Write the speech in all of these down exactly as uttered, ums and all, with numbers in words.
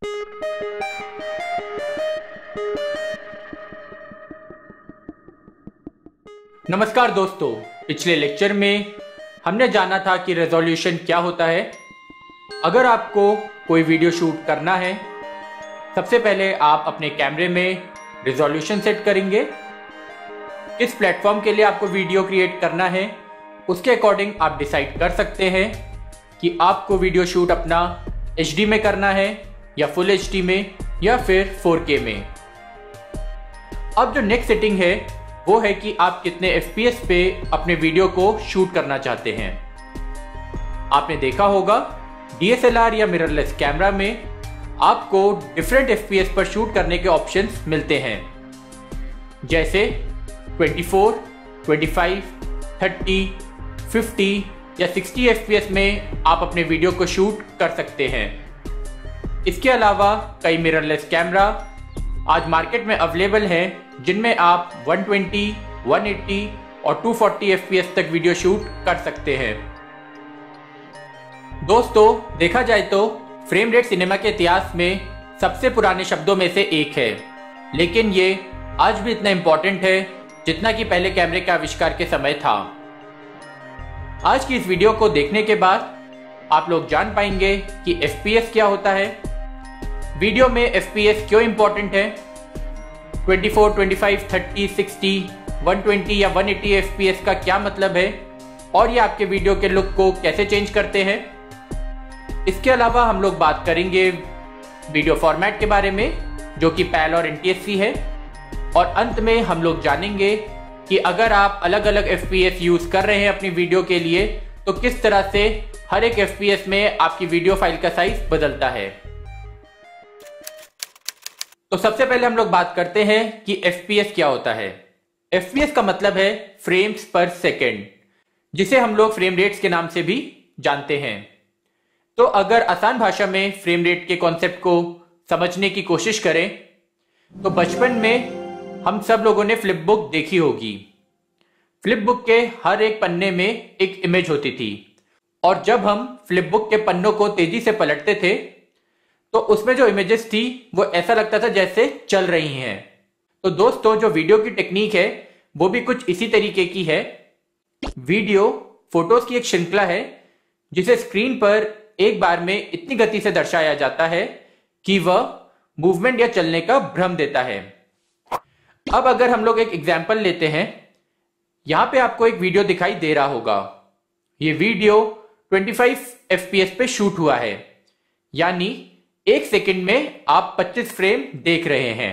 नमस्कार दोस्तों, पिछले लेक्चर में हमने जाना था कि रेजोल्यूशन क्या होता है। अगर आपको कोई वीडियो शूट करना है, सबसे पहले आप अपने कैमरे में रेजोल्यूशन सेट करेंगे। किस प्लेटफॉर्म के लिए आपको वीडियो क्रिएट करना है, उसके अकॉर्डिंग आप डिसाइड कर सकते हैं कि आपको वीडियो शूट अपना एच डी में करना है या फुल एच डी में या फिर फोर के में। अब जो नेक्स्ट सेटिंग है वो है कि आप कितने एफ पी एस पे अपने वीडियो को शूट करना चाहते हैं। आपने देखा होगा डी एस एल आर या मिररलेस कैमरा में आपको डिफरेंट एफ पी एस पर शूट करने के ऑप्शंस मिलते हैं, जैसे चौबीस, पच्चीस, तीस, पचास या साठ एफ पी एस में आप अपने वीडियो को शूट कर सकते हैं। इसके अलावा कई मिररलेस कैमरा आज मार्केट में अवेलेबल हैं, जिनमें आप एक सौ बीस, एक सौ अस्सी और दो सौ चालीस एफ पी एस तक वीडियो शूट कर सकते हैं। दोस्तों, देखा जाए तो फ्रेम रेट सिनेमा के इतिहास में सबसे पुराने शब्दों में से एक है, लेकिन ये आज भी इतना इंपॉर्टेंट है जितना कि पहले कैमरे के आविष्कार के समय था। आज की इस वीडियो को देखने के बाद आप लोग जान पाएंगे कि एफ पी एस क्या होता है, वीडियो में एफ पी एस क्यों इंपॉर्टेंट है, चौबीस, पच्चीस, तीस, साठ, एक सौ बीस या एक सौ अस्सी एफ पी एस का क्या मतलब है और ये आपके वीडियो के लुक को कैसे चेंज करते हैं। इसके अलावा हम लोग बात करेंगे वीडियो फॉर्मेट के बारे में, जो कि पैल और एन टी एस सी है, और अंत में हम लोग जानेंगे कि अगर आप अलग अलग एफ पी एस यूज कर रहे हैं अपनी वीडियो के लिए तो किस तरह से हर एक एफ पी एस में आपकी वीडियो फाइल का साइज बदलता है। तो सबसे पहले हम लोग बात करते हैं कि एफ पी एस क्या होता है। एफ पी एस का मतलब है फ्रेम्स पर सेकेंड, जिसे हम लोग फ्रेम रेट्स के नाम से भी जानते हैं। तो अगर आसान भाषा में फ्रेम रेट के कॉन्सेप्ट को समझने की कोशिश करें तो बचपन में हम सब लोगों ने फ्लिप बुक देखी होगी। फ्लिप बुक के हर एक पन्ने में एक इमेज होती थी, और जब हम फ्लिप बुक के पन्नों को तेजी से पलटते थे तो उसमें जो इमेजेस थी वो ऐसा लगता था जैसे चल रही हैं। तो दोस्तों, जो वीडियो की टेक्निक है वो भी कुछ इसी तरीके की है। वीडियो फोटोज की एक श्रृंखला है जिसे स्क्रीन पर एक बार में इतनी गति से दर्शाया जाता है कि वह मूवमेंट या चलने का भ्रम देता है। अब अगर हम लोग एक एग्जाम्पल लेते हैं, यहां पे आपको एक वीडियो दिखाई दे रहा होगा। ये वीडियो पच्चीस एफ पी एस पे शूट हुआ है, यानी एक सेकंड में आप पच्चीस फ्रेम देख रहे हैं।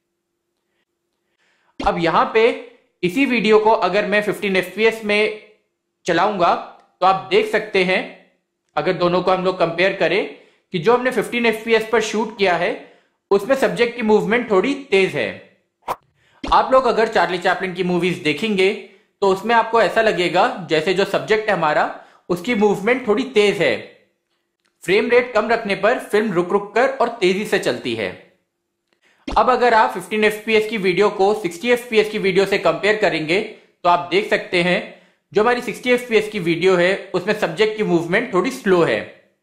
अब यहां पे इसी वीडियो को अगर मैं पंद्रह एफ पी एस में चलाऊंगा तो आप देख सकते हैं, अगर दोनों को हम लोग कंपेयर करें, कि जो हमने पंद्रह एफ पी एस पर शूट किया है उसमें सब्जेक्ट की मूवमेंट थोड़ी तेज है। आप लोग अगर चार्ली चैपलिन की मूवीज देखेंगे तो उसमें आपको ऐसा लगेगा जैसे जो सब्जेक्ट है हमारा, उसकी मूवमेंट थोड़ी तेज है। फ्रेम रेट कम रखने पर फिल्म रुक रुक कर और तेजी से चलती है। अब अगर आप पंद्रह एफ पी एस की वीडियो को साठ एफ पी एस की वीडियो से कंपेयर करेंगे तो आप देख सकते हैं जो हमारी साठ एफ पी एस की वीडियो है उसमें सब्जेक्ट की मूवमेंट थोड़ी स्लो है।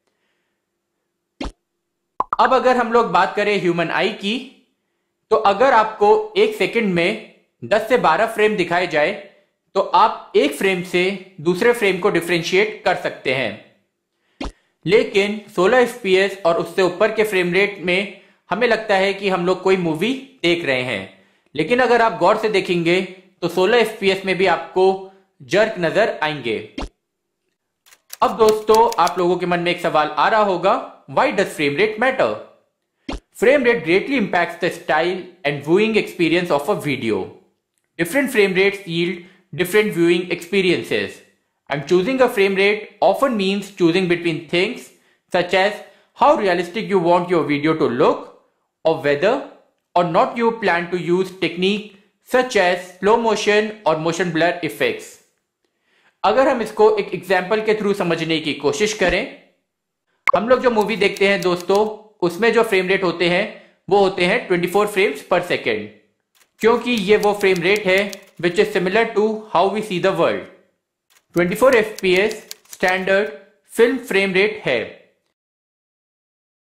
अब अगर हम लोग बात करें ह्यूमन आई की, तो अगर आपको एक सेकंड में दस से बारह फ्रेम दिखाए जाए तो आप एक फ्रेम से दूसरे फ्रेम को डिफरेंशिएट कर सकते हैं। लेकिन सोलह एफ पी एस और उससे ऊपर के फ्रेम रेट में हमें लगता है कि हम लोग कोई मूवी देख रहे हैं, लेकिन अगर आप गौर से देखेंगे तो सोलह एफ पी एस में भी आपको जर्क नजर आएंगे। अब दोस्तों, आप लोगों के मन में एक सवाल आ रहा होगा, why does frame rate matter? Frame rate greatly impacts the style and viewing experience of a video. Different frame rates yield different viewing experiences. And choosing a frame rate often means choosing between things such as how realistic you want your video to look, or whether or not you plan to use technique such as slow motion or motion blur effects. अगर हम इसको एक example के through समझने की कोशिश करें, हम लोग जो मूवी देखते हैं दोस्तों, उसमें जो फ्रेम रेट होते हैं वो होते हैं चौबीस फ्रेम्स पर सेकेंड, क्योंकि ये वो फ्रेम रेट है which is similar to how we see the world. चौबीस F P S standard film frame rate है।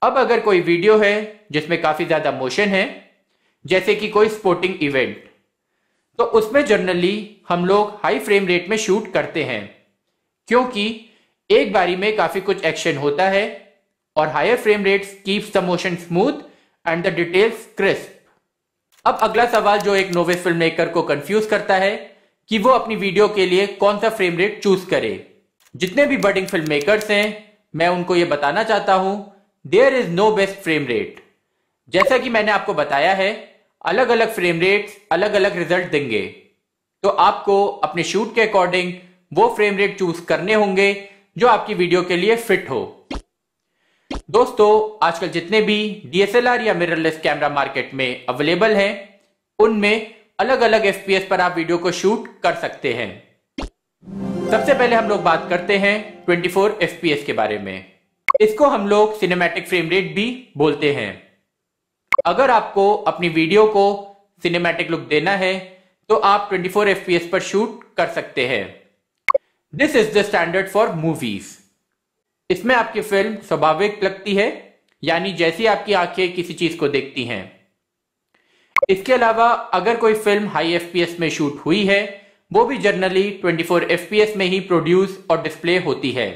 अब अगर कोई वीडियो है जिसमें काफी ज्यादा मोशन है, जैसे कि कोई स्पोर्टिंग इवेंट, तो उसमें जनरली हम लोग हाई फ्रेम रेट में शूट करते हैं, क्योंकि एक बारी में काफी कुछ एक्शन होता है और higher frame rates keeps the motion smooth and the details crisp. अब अगला सवाल जो एक नोविस फिल्म मेकर को कंफ्यूज करता है कि वो अपनी वीडियो के लिए कौन सा फ्रेम रेट चूज करे। जितने भी बडिंग फिल्म मेकर्स हैं, मैं उनको ये बताना चाहता हूं, there is no best frame rate. जैसा कि मैंने आपको बताया है, अलग अलग फ्रेम रेट्स अलग अलग रिजल्ट देंगे, तो आपको अपने शूट के अकॉर्डिंग वो फ्रेम रेट चूज करने होंगे जो आपकी वीडियो के लिए फिट हो। दोस्तों, आजकल जितने भी डीएसएलआर या मिररलेस कैमरा मार्केट में अवेलेबल हैं, उनमें अलग अलग एफपीएस पर आप वीडियो को शूट कर सकते हैं। सबसे पहले हम लोग बात करते हैं चौबीस एफपीएस के बारे में। इसको हम लोग सिनेमैटिक फ्रेम रेट भी बोलते हैं। अगर आपको अपनी वीडियो को सिनेमैटिक लुक देना है तो आप चौबीस एफपीएस पर शूट कर सकते हैं। This is the standard for movies. इसमें आपकी फिल्म स्वाभाविक लगती है, यानी जैसी आपकी आंखें किसी चीज को देखती हैं। इसके अलावा अगर कोई फिल्म हाई एफपीएस में शूट हुई है, वो भी जनरली चौबीस एफपीएस में ही प्रोड्यूस और डिस्प्ले होती है।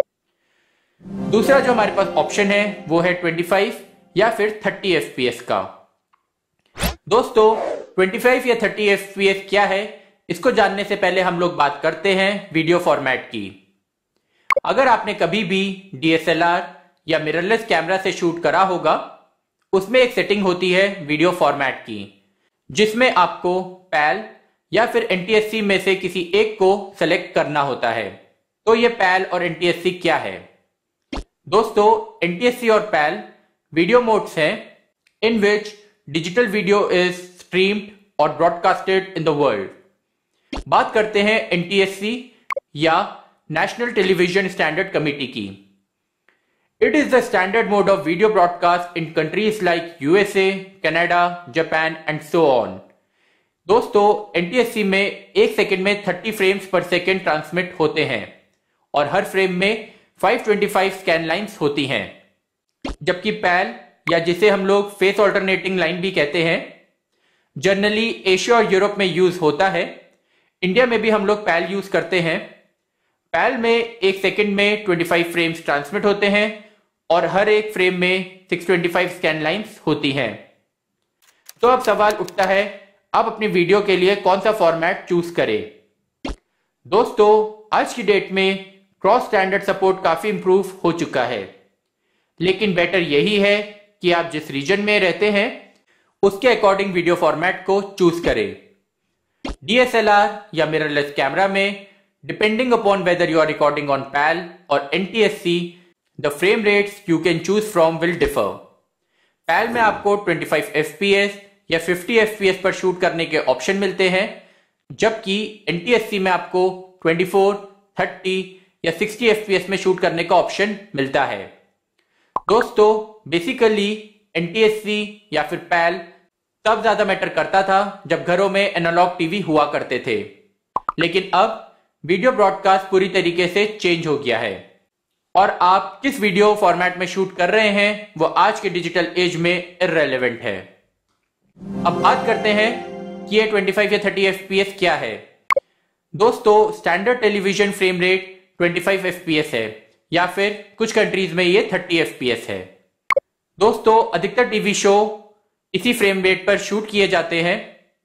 दूसरा जो हमारे पास ऑप्शन है वो है पच्चीस या फिर तीस एफपीएस का। दोस्तों, पच्चीस या तीस एफपीएस क्या है, इसको जानने से पहले हम लोग बात करते हैं वीडियो फॉर्मेट की। अगर आपने कभी भी डीएसएलआर या मिररलेस कैमरा से शूट करा होगा, उसमें एक सेटिंग होती है वीडियो फॉर्मेट की, जिसमें आपको पैल या फिर एनटीएससी में से किसी एक को सेलेक्ट करना होता है। तो ये पैल और एनटीएससी क्या है? दोस्तों, एनटीएससी और पैल वीडियो मोड्स हैं in which digital video is streamed और ब्रॉडकास्टेड इन द वर्ल्ड। बात करते हैं एनटीएससी या नेशनल टेलीविजन स्टैंडर्ड कमिटी की। It is the standard mode of video broadcast in countries like USA, Canada, Japan and so on. दोस्तों, NTSC में एक second में तीस फ्रेम्स पर सेकंड ट्रांसमिट होते हैं और हर फ्रेम में पाँच सौ पच्चीस स्कैन लाइंस होती हैं, जबकि पैल या जिसे हम लोग फेस ऑल्टरनेटिंग लाइन भी कहते हैं, जनरली एशिया और यूरोप में यूज होता है। इंडिया में भी हम लोग पैल यूज करते हैं। पैल में एक सेकंड में पच्चीस फ्रेम्स ट्रांसमिट होते हैं और हर एक फ्रेम में छह सौ पच्चीस स्कैन लाइंस होती हैं। तो अब सवाल उठता है, आप अपनी वीडियो के लिए कौन सा फॉर्मेट चूज करें? दोस्तों, आज की डेट में क्रॉस स्टैंडर्ड सपोर्ट काफी इंप्रूव हो चुका है, लेकिन बेटर यही है कि आप जिस रीजन में रहते हैं उसके अकॉर्डिंग वीडियो फॉर्मेट को चूज करें। डीएसएलआर या मिररलेस कैमरा में depending upon whether you are recording on PAL or N T S C, the frame rates you can choose from will differ. PAL में आपको पच्चीस एफपीएस या पचास FPS पर शूट करने के ऑप्शन मिलते हैं, जबकि N T S C में आपको चौबीस, तीस या साठ एफपीएस में शूट करने का ऑप्शन मिलता है। दोस्तों, basically N T S C या फिर पैल तब ज्यादा मैटर करता था जब घरों में एनालॉग टीवी हुआ करते थे, लेकिन अब वीडियो ब्रॉडकास्ट पूरी तरीके से चेंज हो गया है और आप किस वीडियो फॉर्मेट में शूट कर रहे हैं वो आज के डिजिटल एज में इररेलेवेंट है। अब बात करते हैं कि ये पच्चीस या तीस एफपीएस क्या है। दोस्तों, स्टैंडर्ड टेलीविजन फ्रेम रेट पच्चीस एफपीएस है या फिर कुछ कंट्रीज में ये तीस एफपीएस है। दोस्तों, अधिकतर टीवी शो इसी फ्रेम रेट पर शूट किए जाते हैं,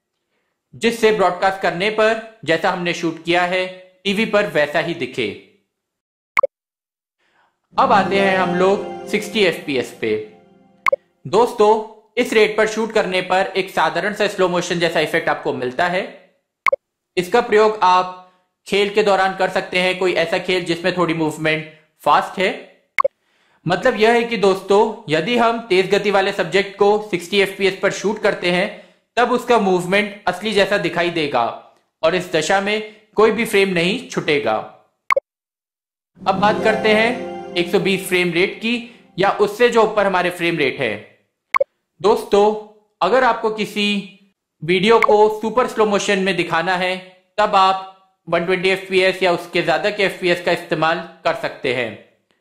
जिससे ब्रॉडकास्ट करने पर जैसा हमने शूट किया है टीवी पर वैसा ही दिखे। अब आते हैं हम लोग साठ एफपीएस पे। दोस्तों, इस रेट पर शूट करने पर एक साधारण सा स्लो मोशन जैसा इफेक्ट आपको मिलता है। इसका प्रयोग आप खेल के दौरान कर सकते हैं, कोई ऐसा खेल जिसमें थोड़ी मूवमेंट फास्ट है। मतलब यह है कि दोस्तों, यदि हम तेज गति वाले सब्जेक्ट को साठ एफपीएस पर शूट करते हैं तब उसका मूवमेंट असली जैसा दिखाई देगा और इस दशा में कोई भी फ्रेम नहीं छूटेगा। अब बात करते हैं एक सौ बीस फ्रेम रेट की या उससे जो ऊपर हमारे फ्रेम रेट है। दोस्तों, अगर आपको किसी वीडियो को सुपर स्लो मोशन में दिखाना है तब आप एक सौ बीस एफपीएस या उसके ज्यादा के एफपीएस का इस्तेमाल कर सकते हैं।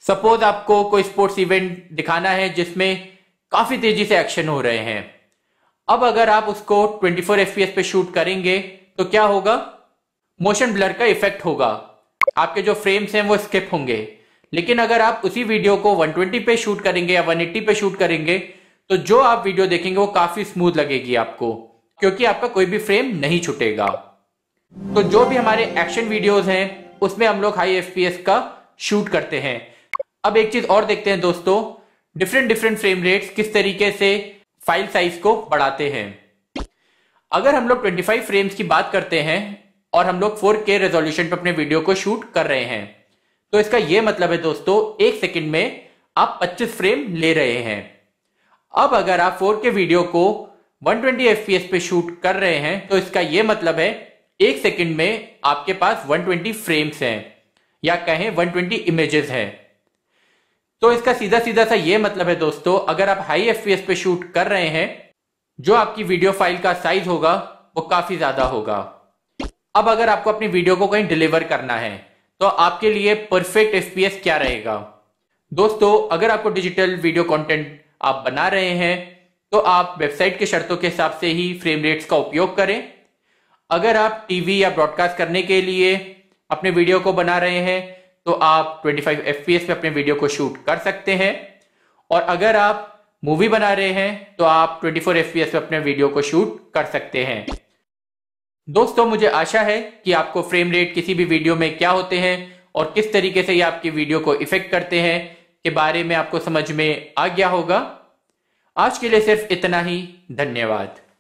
सपोज आपको कोई स्पोर्ट्स इवेंट दिखाना है जिसमें काफी तेजी से एक्शन हो रहे हैं। अब अगर आप उसको चौबीस एफ पी एस पे शूट करेंगे तो क्या होगा, मोशन ब्लर का इफेक्ट होगा, आपके जो फ्रेम्स हैं वो स्किप होंगे। लेकिन अगर आप उसी वीडियो को एक सौ बीस पे शूट करेंगे या एक सौ अस्सी पे शूट करेंगे तो जो आप वीडियो देखेंगे वो काफी स्मूथ लगेगी आपको, क्योंकि आपका कोई भी फ्रेम नहीं छूटेगा। तो जो भी हमारे एक्शन वीडियोस हैं उसमें हम लोग हाई एफ पी एस का शूट करते हैं। अब एक चीज और देखते हैं दोस्तों, डिफरेंट डिफरेंट फ्रेम रेट्स किस तरीके से फाइल साइज को बढ़ाते हैं। अगर हम लोग पच्चीस फ्रेम्स की बात करते हैं और हम लोग फोर के रेजोल्यूशन पे अपने वीडियो को शूट कर रहे हैं तो इसका यह मतलब है दोस्तों एक सेकंड में आप पच्चीस फ्रेम ले रहे हैं। अब अगर आप फोर के वीडियो को एक सौ बीस एफ पी एस पे शूट कर रहे हैं तो इसका यह मतलब है एक सेकंड में आपके पास एक सौ बीस फ्रेम्स हैं या कहें एक सौ बीस इमेजेस हैं। तो इसका सीधा सीधा सा यह मतलब है दोस्तों, अगर आप हाई एफ पी एस पे शूट कर रहे हैं जो आपकी वीडियो फाइल का साइज होगा वो काफी ज्यादा होगा। अब अगर आपको अपनी वीडियो को कहीं डिलीवर करना है तो आपके लिए परफेक्ट एफ पी एस क्या रहेगा। दोस्तों अगर आपको डिजिटल वीडियो कंटेंट आप बना रहे हैं तो आप वेबसाइट के शर्तों के हिसाब से ही फ्रेम रेट्स का उपयोग करें। अगर आप टीवी या ब्रॉडकास्ट करने के लिए अपने वीडियो को बना रहे हैं तो आप पच्चीस एफ पी एस पे अपने वीडियो को शूट कर सकते हैं, और अगर आप मूवी बना रहे हैं तो आप चौबीस एफ पी एस पे अपने वीडियो को शूट कर सकते हैं। दोस्तों मुझे आशा है कि आपको फ्रेम रेट किसी भी वीडियो में क्या होते हैं और किस तरीके से ये आपकी वीडियो को इफेक्ट करते हैं के बारे में आपको समझ में आ गया होगा। आज के लिए सिर्फ इतना ही, धन्यवाद।